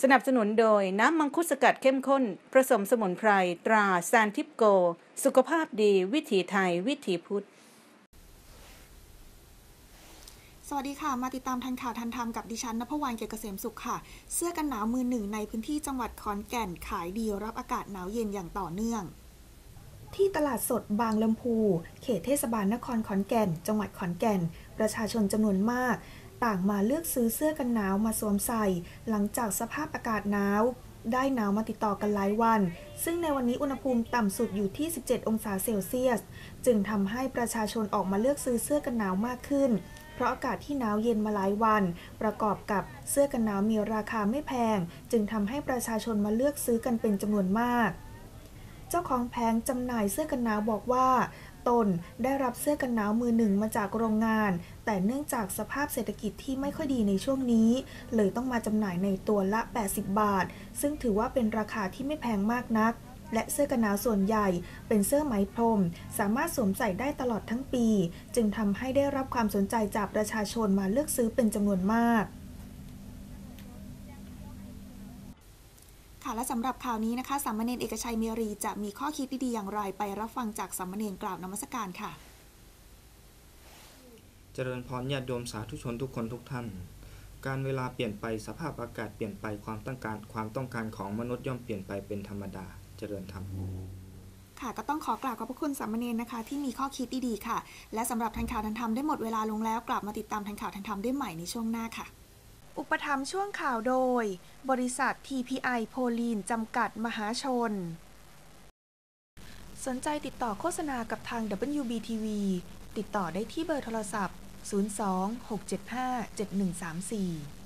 สนับสนุนโดยน้ำมังคุดสกัดเข้มข้นผสมสมุนไพรตราซานทิปโกสุขภาพดีวิถีไทยวิถีพุทธสวัสดีค่ะมาติดตามทันข่าวทันธรรมกับดิฉันณภวรรณ เกียรติเกษมสุขค่ะเสื้อกันหนาวมือหนึ่งในพื้นที่จังหวัดขอนแก่นขายดีรับอากาศหนาวเย็นอย่างต่อเนื่องที่ตลาดสดบางลำพูเขตเทศบาลนครขอนแก่นจังหวัดขอนแก่นประชาชนจำนวนมากต่างมาเลือกซื้อเสื้อกันหนาวมาสวมใส่หลังจากสภาพอากาศหนาวได้หนาวมาติดต่อกันหลายวันซึ่งในวันนี้อุณหภูมิต่ำสุดอยู่ที่17องศาเซลเซียสจึงทำให้ประชาชนออกมาเลือกซื้อเสื้อกันหนาวมากขึ้นเพราะอากาศที่หนาวเย็นมาหลายวันประกอบกับเสื้อกันหนาวมีราคาไม่แพงจึงทำให้ประชาชนมาเลือกซื้อกันเป็นจำนวนมากเจ้าของแผงจำหน่ายเสื้อกันหนาวบอกว่าตนได้รับเสื้อกันหนาวมือหนึ่งมาจากโรงงานแต่เนื่องจากสภาพเศรษฐกิจที่ไม่ค่อยดีในช่วงนี้เลยต้องมาจำหน่ายในตัวละ80 บาทซึ่งถือว่าเป็นราคาที่ไม่แพงมากนักและเสื้อกันหนาวส่วนใหญ่เป็นเสื้อไหมพรมสามารถสวมใส่ได้ตลอดทั้งปีจึงทำให้ได้รับความสนใจจากประชาชนมาเลือกซื้อเป็นจำนวนมากค่ะและสำหรับข่าวนี้นะคะสามเณรเอกชัยเมรีจะมีข้อคิดดีๆอย่างไรไปรับฟังจากสามเณรกล่าวนมัสการค่ะเจริญพรญาติโยมสาธุชนทุกคนทุกท่านการเวลาเปลี่ยนไปสภาพอากาศเปลี่ยนไปความต้องการของมนุษย์ย่อมเปลี่ยนไปเป็นธรรมดาเจริญธรรมค่ะก็ต้องขอกราบขอบพระคุณสามเณรนะคะที่มีข้อคิดดีๆค่ะและสำหรับทันข่าวทันธรรมได้หมดเวลาลงแล้วกลับมาติดตามทันข่าวทันธรรมได้ใหม่ในช่วงหน้าค่ะอุปถัมภ์ช่วงข่าวโดยบริษัท TPI โพลีนจำกัดมหาชนสนใจติดต่อโฆษณากับทาง WBTV ติดต่อได้ที่เบอร์โทรศัพท์02 675 7134